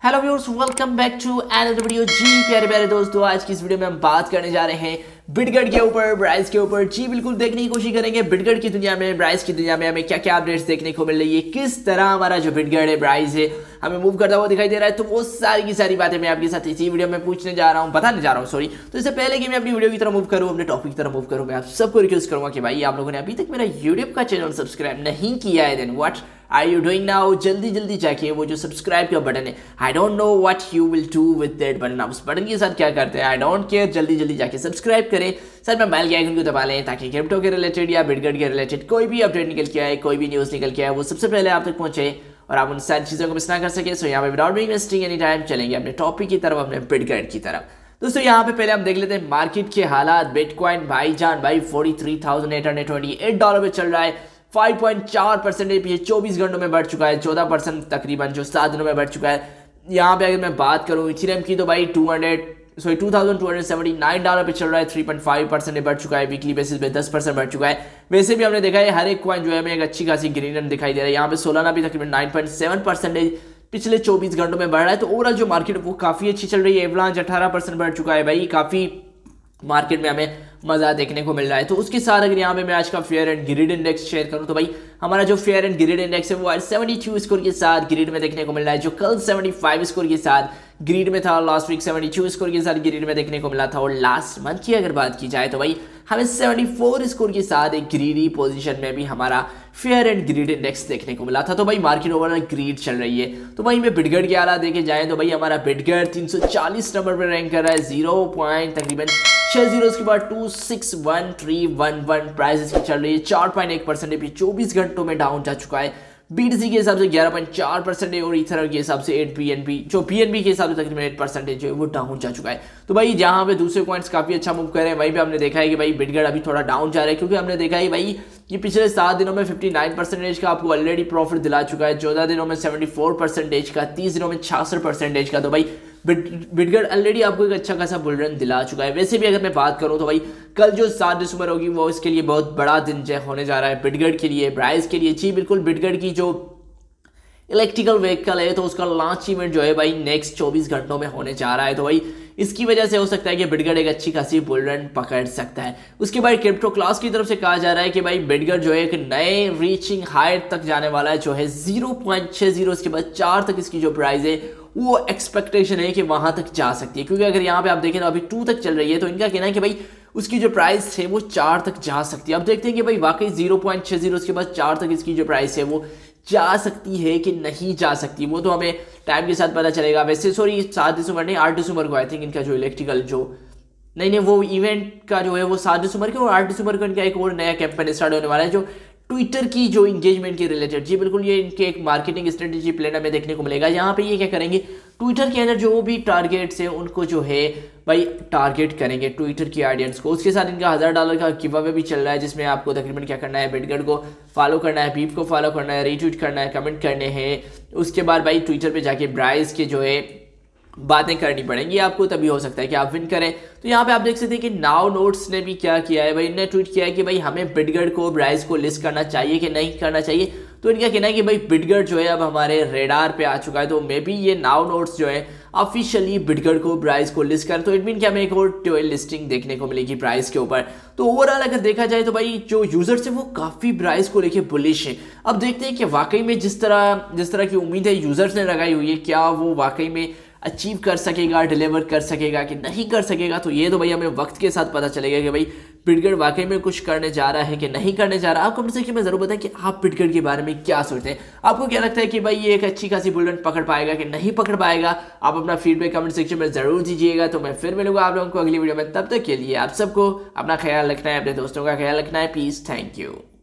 Hello viewers, welcome back to another video. जी प्यारे प्यारे दोस्तों, आज की इस वीडियो में हम बात करने जा रहे हैं बिटगट के ऊपर, ब्राइस के ऊपर। जी बिल्कुल, देखने की कोशिश करेंगे बिटगट की दुनिया में, ब्राइस की दुनिया में हमें क्या क्या अपडेट्स देखने को मिल रही है, किस तरह हमारा जो बिटगट है, ब्राइस है, हमें मूव करता हुआ दिखाई दे रहा है। तो वो सारी की सारी बातें मैं आपके साथ इसी वीडियो में पूछने जा रहा हूँ, बताने जा रहा हूँ सॉरी। तो इससे पहले कि मैं अपनी वीडियो की तरफ मूव करूँ, अपने टॉपिक की तरफ मूव करूँ, मैं आप सबको रिक्वेस्ट करूँगा कि भाई आप लोगों ने अभी तक मेरा यूट्यूब का चैनल सब्सक्राइब नहीं किया है, then what are you doing now. जल्दी जल्दी जाके वो जो सब्सक्राइब का बटन है, I don't know what you will do with that button, आप उस बटन के साथ क्या करते हैं आई डोंट केयर। जल्दी जल्दी जाके सब्सक्राइब करें, साथ में बेल के आइकन को दबा लें ताकि क्रिप्टो के रिलेटेड या बिटगट के रिलेटेड कोई भी अपडेट निकल के आए, कोई भी न्यूज़ निकल के आए, वो सबसे पहले आप तक पहुंचे और आप उन सारी चीज़ों को मिस ना कर सके। सो यहाँ पे without being wasting any time चलेंगे अपने टॉपिक की तरफ, अपने बिटगट की तरफ। दोस्तों यहाँ पे पहले हम देख लेते हैं मार्केट के हालात। बिटकॉइन भाईजान भाई 43,828 पे चल रहा है, 5.4% ये 24 घंटों में बढ़ चुका है, 14% तकरीबन जो 7 दिनों में बढ़ चुका है। यहाँ पे अगर मैं बात करूँ इथेरियम की, तो भाई $2,279 पे चल रहा है, 3.5% बढ़ चुका है, वीकली बेसिस पे 10% बढ़ चुका है। वैसे भी हमने देखा है हर एक कॉइन जो है हमें एक अच्छी खासी ग्रीन रन दिखाई दे रहा है। यहाँ पे सोलाना भी तकरीबन 9.7% पिछले 24 घंटों में बढ़ रहा है। तो ओवरऑल जो मार्केट वो काफ़ी अच्छी चल रही है। एवलांच 18% बढ़ चुका है भाई, काफ़ी मार्केट में हमें मजा देखने को मिल रहा है। तो उसके साथ अगर यहाँ पे मैं आज का fear and greed index share करूँ, तो भाई हमारा जो फेयर एंड ग्रिड इंडेक्स है वो आज 72 स्कोर के साथ ग्रिड में देखने को मिल रहा है, जो कल 75 स्कोर के साथ ग्रिड में था, लास्ट वीक 72 स्कोर के साथ ग्रिड में देखने को मिला था। और लास्ट मंथ की अगर बात की जाए तो भाई हमें 74 स्कोर के साथ एक ग्रीडी पोजीशन में भी हमारा फेयर एंड ग्रिड इंडेक्स देखने को मिला था। तो भाई मार्केट ओवरऑल ग्रीड चल रही है। तो भाई मैं बिटगट के हालात देखे जाए तो भाई हमारा बिटगट 340 नंबर पर रैंक कर रहा है, 0 पॉइंट तकरीबन 6 जीरोस के बाद 261311 प्राइस इसकी चल रही है, 4.1% भी 24 घंटों में डाउन जा चुका है। BTC के हिसाब से 11.4% है और इथर के हिसाब से 8 जो PNB के हिसाब से तकरीबन 8% जो है वो डाउन जा चुका है। तो भाई जहाँ पे दूसरे कॉइन्स काफ़ी अच्छा मूव कर रहे हैं, वहीं पे हमने देखा है कि भाई बिटगट अभी थोड़ा डाउन जा रहा है, क्योंकि हमने देखा है भाई ये पिछले 7 दिनों में 59% का आपको ऑलरेडी प्रॉफिट दिला चुका है, 14 दिनों में 74% का, 30 दिनों में 66% का। तो भाई बिटगट ऑलरेडी आपको एक अच्छा खासा बुल रन दिला चुका है। वैसे भी अगर मैं बात करूं तो भाई कल जो 7 दिसंबर होगी वो इसके लिए बहुत बड़ा दिन होने जा रहा है बिटगट के लिए, ब्राइस के लिए। जी बिल्कुल, बिटगट की जो इलेक्ट्रिकल व्हीकल है तो उसका लॉन्च इवेंट जो है भाई नेक्स्ट 24 घंटों में होने जा रहा है। तो भाई इसकी वजह से हो सकता है कि बिटगट एक अच्छी खासी बुल रन पकड़ सकता है। उसके बाद क्रिप्टो क्लास की तरफ से कहा जा रहा है कि भाई बिटगट जो है एक नए रीचिंग हाइट तक जाने वाला है, जो है 0.60 उसके बाद 4 तक इसकी जो प्राइस है वो एक्सपेक्टेशन है कि वहां तक जा सकती है। क्योंकि अगर यहाँ पे आप देखें तो अभी 2 तक चल रही है, तो इनका कहना है कि भाई उसकी जो प्राइस है वो 4 तक जा सकती है। अब देखते हैं कि भाई वाकई 0.60 उसके बाद 4 तक इसकी जो प्राइस है वो जा सकती है कि नहीं जा सकती, वो तो हमें टाइम के साथ पता चलेगा। वैसे सॉरी 7 दिसंबर नहीं 8 दिसंबर को आई थिंक इनका जो इलेक्ट्रिकल जो नहीं वो इवेंट का जो है वो 7 दिसंबर के और 8 दिसंबर को इनका एक और नया कैंपेन स्टार्ट होने वाला है, जो ट्विटर की जो इंगेजमेंट के रिलेटेड। जी बिल्कुल, ये इनके एक मार्केटिंग स्ट्रेटेजी प्लान हमें देखने को मिलेगा। यहाँ पे ये क्या करेंगे, ट्विटर के अंदर जो भी टारगेट्स हैं उनको जो है भाई टारगेट करेंगे ट्विटर की ऑडियंस को। उसके साथ इनका $1000 का गिव अवे भी चल रहा है, जिसमें आपको तकरीबन क्या करना है, बिटगट को फॉलो करना है, पीप को फॉलो करना है, रीट्वीट करना है, कमेंट करने हैं। उसके बाद भाई ट्विटर पे जाके ब्राइस के जो है बातें करनी पड़ेंगी आपको, तभी हो सकता है कि आप विन करें। तो यहाँ पे आप देख सकते हैं कि नाउ नोट्स ने भी क्या किया है भाई, इन्होंने ट्वीट किया है कि भाई हमें बिटगट को ब्राइस को लिस्ट करना चाहिए कि नहीं करना चाहिए। तो इनका कहना है कि भाई बिटगट जो है अब हमारे रेडार पे आ चुका है, तो मे बी ये नाउ नोट्स जो है ऑफिशियली बिटगट को ब्राइस को लिस्ट कर, तो इट मीन कि हमें एक और ट्वेल लिस्टिंग देखने को मिलेगी प्राइस के ऊपर। तो ओवरऑल अगर देखा जाए तो भाई जो यूजर्स है वो काफ़ी ब्राइस को लेके बुलिश है। अब देखते हैं कि वाकई में जिस तरह की उम्मीद है यूजर्स ने लगाई हुई है, क्या वो वाकई में अचीव कर सकेगा, डिलीवर कर सकेगा कि नहीं कर सकेगा। तो ये तो भाई हमें वक्त के साथ पता चलेगा कि भाई बिटगट वाकई में कुछ करने जा रहा है कि नहीं करने जा रहा। आप कमेंट सेक्शन में जरूर बताएं कि आप बिटगट के बारे में क्या सोचते हैं, आपको क्या लगता है कि भाई ये एक अच्छी खासी बुल रन पकड़ पाएगा कि नहीं पकड़ पाएगा। आप अपना फीडबैक कमेंट सेक्शन में जरूर दीजिएगा। तो मैं फिर मिलूंगा आप लोगों को अगली वीडियो में, तब तक के लिए आप सबको अपना ख्याल रखना है, अपने दोस्तों का ख्याल रखना है। Please, thank you.